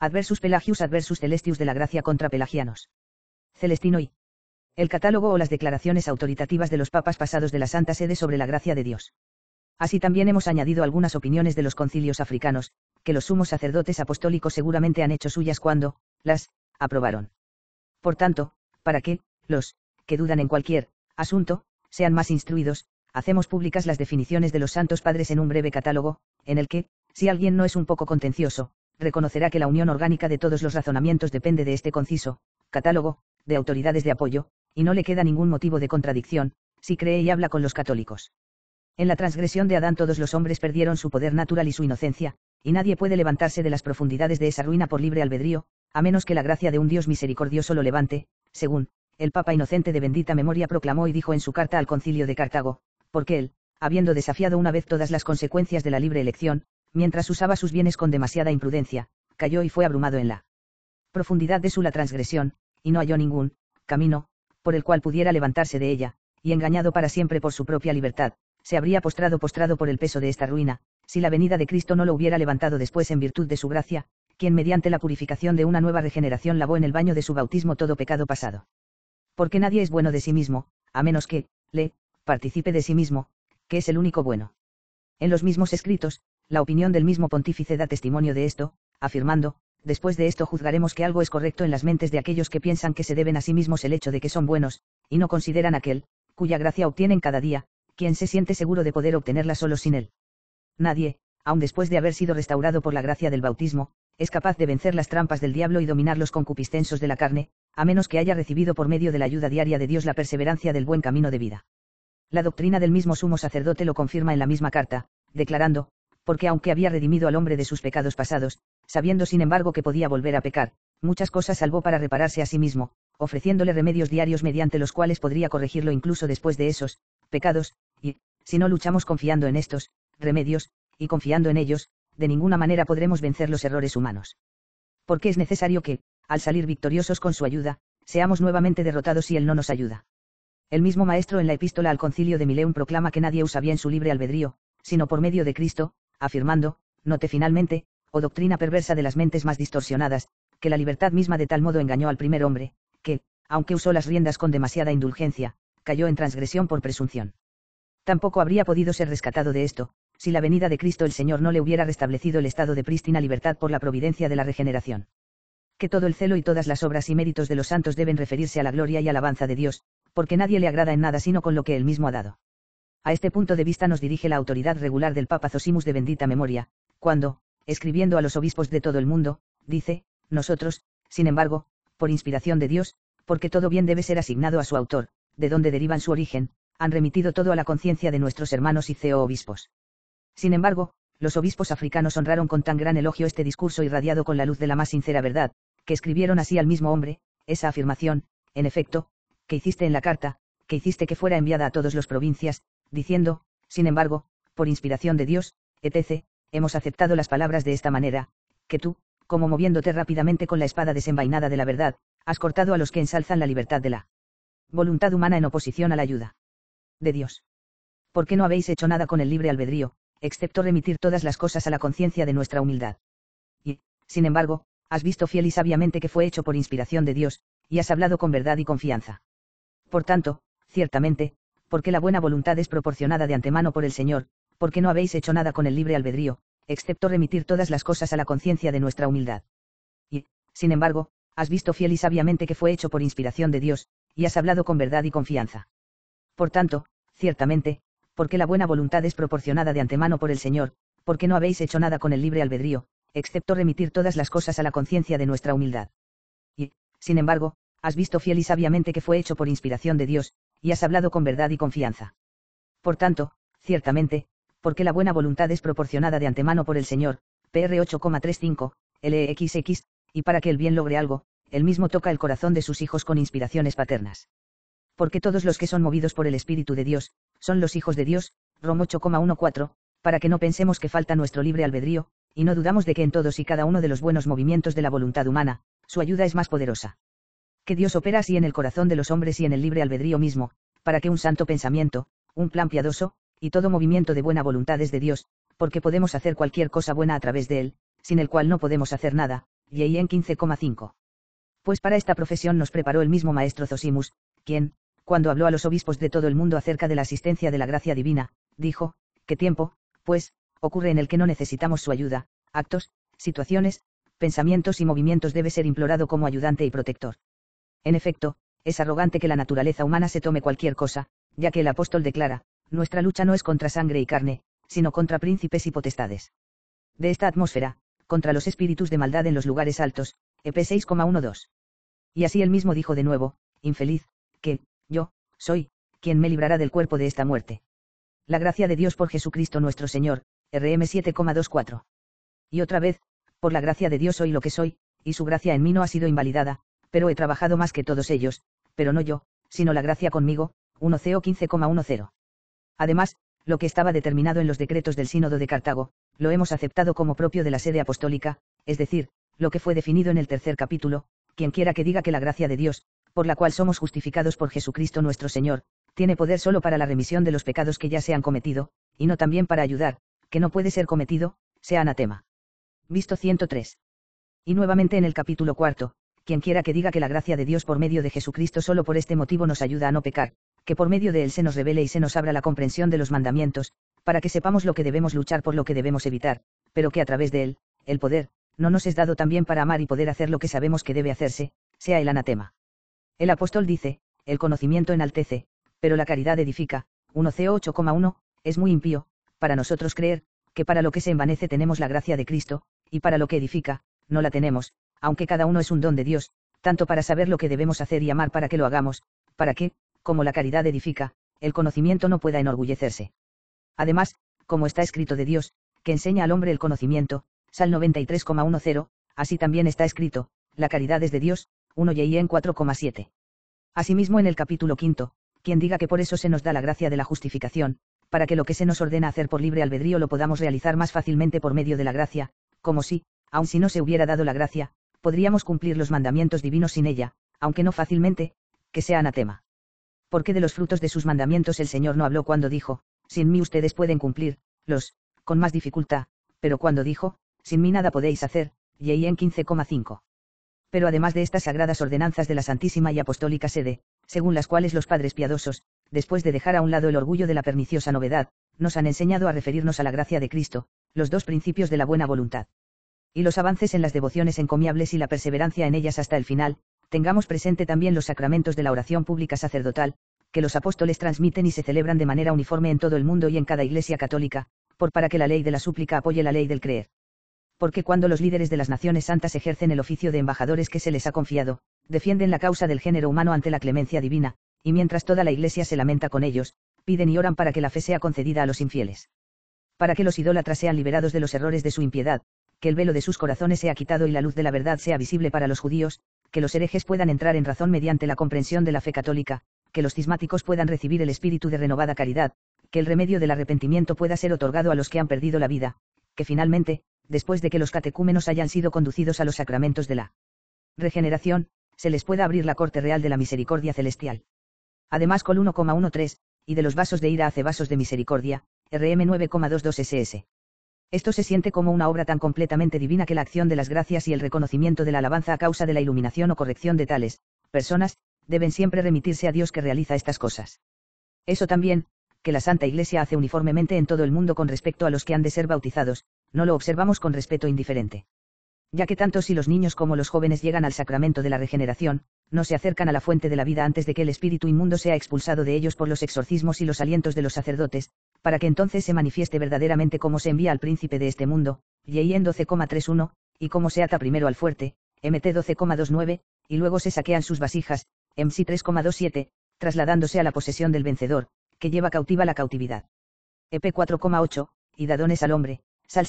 Adversus Pelagius adversus Celestius de la Gracia contra Pelagianos. Celestino I. El catálogo o las declaraciones autoritativas de los papas pasados de la Santa Sede sobre la gracia de Dios. Así también hemos añadido algunas opiniones de los concilios africanos, que los sumos sacerdotes apostólicos seguramente han hecho suyas cuando las aprobaron. Por tanto, para que los que dudan en cualquier asunto sean más instruidos, hacemos públicas las definiciones de los santos padres en un breve catálogo, en el que, si alguien no es un poco contencioso, reconocerá que la unión orgánica de todos los razonamientos depende de este conciso catálogo de autoridades de apoyo, y no le queda ningún motivo de contradicción, si cree y habla con los católicos. En la transgresión de Adán todos los hombres perdieron su poder natural y su inocencia, y nadie puede levantarse de las profundidades de esa ruina por libre albedrío, a menos que la gracia de un Dios misericordioso lo levante, según el Papa Inocente de bendita memoria proclamó y dijo en su carta al Concilio de Cartago, porque él, habiendo desafiado una vez todas las consecuencias de la libre elección, mientras usaba sus bienes con demasiada imprudencia, cayó y fue abrumado en la profundidad de su la transgresión, y no halló ningún camino por el cual pudiera levantarse de ella, y engañado para siempre por su propia libertad, se habría postrado por el peso de esta ruina, si la venida de Cristo no lo hubiera levantado después en virtud de su gracia, quien mediante la purificación de una nueva regeneración lavó en el baño de su bautismo todo pecado pasado. Porque nadie es bueno de sí mismo, a menos que participe de sí mismo, que es el único bueno. En los mismos escritos, la opinión del mismo pontífice da testimonio de esto, afirmando: después de esto juzgaremos que algo es correcto en las mentes de aquellos que piensan que se deben a sí mismos el hecho de que son buenos, y no consideran aquel, cuya gracia obtienen cada día, quien se siente seguro de poder obtenerla solo sin él. Nadie, aun después de haber sido restaurado por la gracia del bautismo, es capaz de vencer las trampas del diablo y dominar los concupiscensos de la carne, a menos que haya recibido por medio de la ayuda diaria de Dios la perseverancia del buen camino de vida. La doctrina del mismo sumo sacerdote lo confirma en la misma carta, declarando: porque aunque había redimido al hombre de sus pecados pasados, sabiendo sin embargo que podía volver a pecar, muchas cosas salvó para repararse a sí mismo, ofreciéndole remedios diarios mediante los cuales podría corregirlo incluso después de esos pecados, y, si no luchamos confiando en estos remedios, y confiando en ellos, de ninguna manera podremos vencer los errores humanos. Porque es necesario que, al salir victoriosos con su ayuda, seamos nuevamente derrotados si él no nos ayuda. El mismo Maestro en la epístola al Concilio de Mileum proclama que nadie usa bien su libre albedrío, sino por medio de Cristo, afirmando: note finalmente, oh doctrina perversa de las mentes más distorsionadas, que la libertad misma de tal modo engañó al primer hombre, que, aunque usó las riendas con demasiada indulgencia, cayó en transgresión por presunción. Tampoco habría podido ser rescatado de esto, si la venida de Cristo el Señor no le hubiera restablecido el estado de prístina libertad por la providencia de la regeneración. Que todo el celo y todas las obras y méritos de los santos deben referirse a la gloria y alabanza de Dios, porque nadie le agrada en nada sino con lo que él mismo ha dado. A este punto de vista nos dirige la autoridad regular del Papa Zosimus de bendita memoria, cuando, escribiendo a los obispos de todo el mundo, dice: nosotros, sin embargo, por inspiración de Dios, porque todo bien debe ser asignado a su autor, de donde derivan su origen, han remitido todo a la conciencia de nuestros hermanos y obispos. Sin embargo, los obispos africanos honraron con tan gran elogio este discurso irradiado con la luz de la más sincera verdad, que escribieron así al mismo hombre, esa afirmación, en efecto, que hiciste en la carta, que hiciste que fuera enviada a todas las provincias, diciendo: sin embargo, por inspiración de Dios, etc., hemos aceptado las palabras de esta manera, que tú, como moviéndote rápidamente con la espada desenvainada de la verdad, has cortado a los que ensalzan la libertad de la voluntad humana en oposición a la ayuda de Dios. ¿Por qué no habéis hecho nada con el libre albedrío, excepto remitir todas las cosas a la conciencia de nuestra humildad? Y, sin embargo, has visto fiel y sabiamente que fue hecho por inspiración de Dios, y has hablado con verdad y confianza. Por tanto, ciertamente, porque la buena voluntad es proporcionada de antemano por el Señor, ¿por qué no habéis hecho nada con el libre albedrío, excepto remitir todas las cosas a la conciencia de nuestra humildad? Y, sin embargo, has visto fiel y sabiamente que fue hecho por inspiración de Dios, y has hablado con verdad y confianza. Por tanto, ciertamente, porque la buena voluntad es proporcionada de antemano por el Señor, ¿por qué no habéis hecho nada con el libre albedrío, excepto remitir todas las cosas a la conciencia de nuestra humildad? Y, sin embargo, has visto fiel y sabiamente que fue hecho por inspiración de Dios, y has hablado con verdad y confianza. Por tanto, ciertamente, porque la buena voluntad es proporcionada de antemano por el Señor, PR 8,35, LXX, y para que el bien logre algo, él mismo toca el corazón de sus hijos con inspiraciones paternas. Porque todos los que son movidos por el Espíritu de Dios, son los hijos de Dios, Rom 8,14, para que no pensemos que falta nuestro libre albedrío, y no dudamos de que en todos y cada uno de los buenos movimientos de la voluntad humana, su ayuda es más poderosa. Que Dios opera así en el corazón de los hombres y en el libre albedrío mismo, para que un santo pensamiento, un plan piadoso, y todo movimiento de buena voluntad es de Dios, porque podemos hacer cualquier cosa buena a través de él, sin el cual no podemos hacer nada, y en 15,5. Pues para esta profesión nos preparó el mismo maestro Zosimus, quien, cuando habló a los obispos de todo el mundo acerca de la asistencia de la gracia divina, dijo, ¿qué tiempo, pues, ocurre en el que no necesitamos su ayuda? Actos, situaciones, pensamientos y movimientos debe ser implorado como ayudante y protector. En efecto, es arrogante que la naturaleza humana se tome cualquier cosa, ya que el apóstol declara, nuestra lucha no es contra sangre y carne, sino contra príncipes y potestades. De esta atmósfera, contra los espíritus de maldad en los lugares altos, EP 6,12. Y así él mismo dijo de nuevo, infeliz, que, yo, soy, quien me librará del cuerpo de esta muerte. La gracia de Dios por Jesucristo nuestro Señor, RM 7,24. Y otra vez, por la gracia de Dios soy lo que soy, y su gracia en mí no ha sido invalidada, pero he trabajado más que todos ellos, pero no yo, sino la gracia conmigo, 1 Ceo 15,10. Además, lo que estaba determinado en los decretos del Sínodo de Cartago, lo hemos aceptado como propio de la sede apostólica, es decir, lo que fue definido en el tercer capítulo, quien quiera que diga que la gracia de Dios, por la cual somos justificados por Jesucristo nuestro Señor, tiene poder solo para la remisión de los pecados que ya se han cometido, y no también para ayudar, que no puede ser cometido, sea anatema. Visto 103. Y nuevamente en el capítulo cuarto, quien quiera que diga que la gracia de Dios por medio de Jesucristo solo por este motivo nos ayuda a no pecar, que por medio de él se nos revele y se nos abra la comprensión de los mandamientos, para que sepamos lo que debemos luchar por lo que debemos evitar, pero que a través de él, el poder, no nos es dado también para amar y poder hacer lo que sabemos que debe hacerse, sea el anatema. El apóstol dice, el conocimiento enaltece, pero la caridad edifica, 1 Ceo 8,1, es muy impío, para nosotros creer, que para lo que se envanece tenemos la gracia de Cristo, y para lo que edifica, no la tenemos, aunque cada uno es un don de Dios, tanto para saber lo que debemos hacer y amar para que lo hagamos, para que, como la caridad edifica, el conocimiento no pueda enorgullecerse. Además, como está escrito de Dios, que enseña al hombre el conocimiento, Sal 93,10, así también está escrito, la caridad es de Dios, 1 y en 4,7. Asimismo en el capítulo quinto, quien diga que por eso se nos da la gracia de la justificación, para que lo que se nos ordena hacer por libre albedrío lo podamos realizar más fácilmente por medio de la gracia, como si, aun si no se hubiera dado la gracia, podríamos cumplir los mandamientos divinos sin ella, aunque no fácilmente, que sea anatema. Porque de los frutos de sus mandamientos el Señor no habló cuando dijo, sin mí ustedes pueden cumplir, con más dificultad, pero cuando dijo, sin mí nada podéis hacer, y en 15,5. Pero además de estas sagradas ordenanzas de la Santísima y Apostólica Sede, según las cuales los padres piadosos, después de dejar a un lado el orgullo de la perniciosa novedad, nos han enseñado a referirnos a la gracia de Cristo, los dos principios de la buena voluntad. Y los avances en las devociones encomiables y la perseverancia en ellas hasta el final, tengamos presente también los sacramentos de la oración pública sacerdotal, que los apóstoles transmiten y se celebran de manera uniforme en todo el mundo y en cada iglesia católica, para que la ley de la súplica apoye la ley del creer. Porque cuando los líderes de las naciones santas ejercen el oficio de embajadores que se les ha confiado, defienden la causa del género humano ante la clemencia divina, y mientras toda la iglesia se lamenta con ellos, piden y oran para que la fe sea concedida a los infieles. Para que los idólatras sean liberados de los errores de su impiedad, que el velo de sus corazones sea quitado y la luz de la verdad sea visible para los judíos, que los herejes puedan entrar en razón mediante la comprensión de la fe católica, que los cismáticos puedan recibir el espíritu de renovada caridad, que el remedio del arrepentimiento pueda ser otorgado a los que han perdido la vida, que finalmente, después de que los catecúmenos hayan sido conducidos a los sacramentos de la regeneración, se les pueda abrir la corte real de la misericordia celestial. Además col 1,13, y de los vasos de ira hace vasos de misericordia, RM 9,22 SS. Esto se siente como una obra tan completamente divina que la acción de las gracias y el reconocimiento de la alabanza a causa de la iluminación o corrección de tales personas, deben siempre remitirse a Dios que realiza estas cosas. Eso también, que la Santa Iglesia hace uniformemente en todo el mundo con respecto a los que han de ser bautizados, no lo observamos con respeto indiferente. Ya que tanto si los niños como los jóvenes llegan al sacramento de la regeneración, no se acercan a la fuente de la vida antes de que el espíritu inmundo sea expulsado de ellos por los exorcismos y los alientos de los sacerdotes, para que entonces se manifieste verdaderamente cómo se envía al príncipe de este mundo, y en 12,31, y cómo se ata primero al fuerte, MT 12,29, y luego se saquean sus vasijas, MC 3,27, trasladándose a la posesión del vencedor, que lleva cautiva la cautividad. EP 4,8, y da dones al hombre, Sal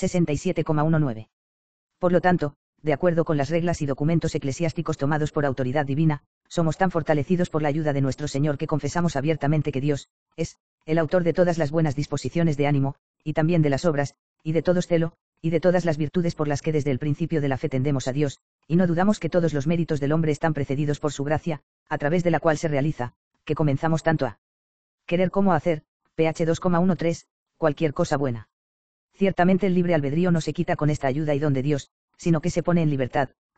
67,19. Por lo tanto, de acuerdo con las reglas y documentos eclesiásticos tomados por autoridad divina, somos tan fortalecidos por la ayuda de nuestro Señor que confesamos abiertamente que Dios es el autor de todas las buenas disposiciones de ánimo, y también de las obras, y de todo celo, y de todas las virtudes por las que desde el principio de la fe tendemos a Dios, y no dudamos que todos los méritos del hombre están precedidos por su gracia, a través de la cual se realiza, que comenzamos tanto a querer como a hacer, ph 2,13, cualquier cosa buena. Ciertamente el libre albedrío no se quita con esta ayuda y don de Dios, sino que se pone en libertad,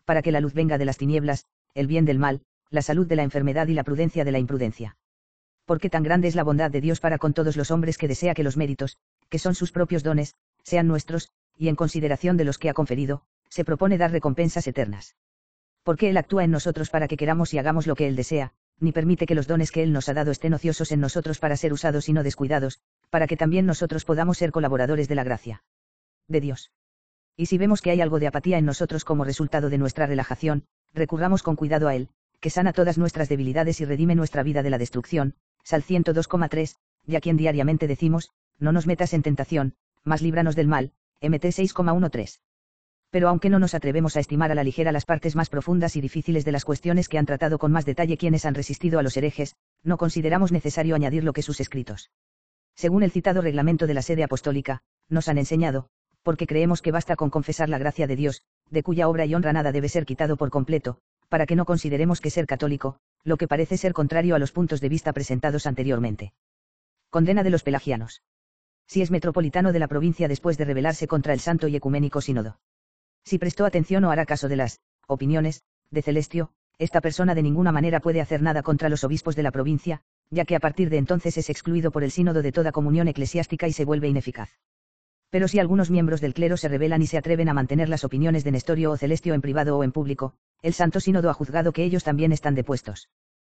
para que la luz venga de las tinieblas, el bien del mal, la salud de la enfermedad y la prudencia de la imprudencia. Porque tan grande es la bondad de Dios para con todos los hombres que desea que los méritos, que son sus propios dones, sean nuestros, y en consideración de los que ha conferido, se propone dar recompensas eternas. Porque Él actúa en nosotros para que queramos y hagamos lo que Él desea, ni permite que los dones que Él nos ha dado estén ociosos en nosotros para ser usados y no descuidados, para que también nosotros podamos ser colaboradores de la gracia de Dios. Y si vemos que hay algo de apatía en nosotros como resultado de nuestra relajación, recurramos con cuidado a Él, que sana todas nuestras debilidades y redime nuestra vida de la destrucción. Sal 102,3, y a quien diariamente decimos, no nos metas en tentación, mas líbranos del mal, Mt 6,13. Pero aunque no nos atrevemos a estimar a la ligera las partes más profundas y difíciles de las cuestiones que han tratado con más detalle quienes han resistido a los herejes, no consideramos necesario añadir lo que sus escritos, según el citado reglamento de la sede apostólica, nos han enseñado, porque creemos que basta con confesar la gracia de Dios, de cuya obra y honra nada debe ser quitado por completo, para que no consideremos que ser católico, lo que parece ser contrario a los puntos de vista presentados anteriormente. Condena de los pelagianos. Si es metropolitano de la provincia después de rebelarse contra el Santo y Ecuménico Sínodo. Si prestó atención o hará caso de las opiniones de Celestio, esta persona de ninguna manera puede hacer nada contra los obispos de la provincia, ya que a partir de entonces es excluido por el sínodo de toda comunión eclesiástica y se vuelve ineficaz. Pero si algunos miembros del clero se rebelan y se atreven a mantener las opiniones de Nestorio o Celestio en privado o en público, el Santo Sínodo ha juzgado que ellos también están depuestos.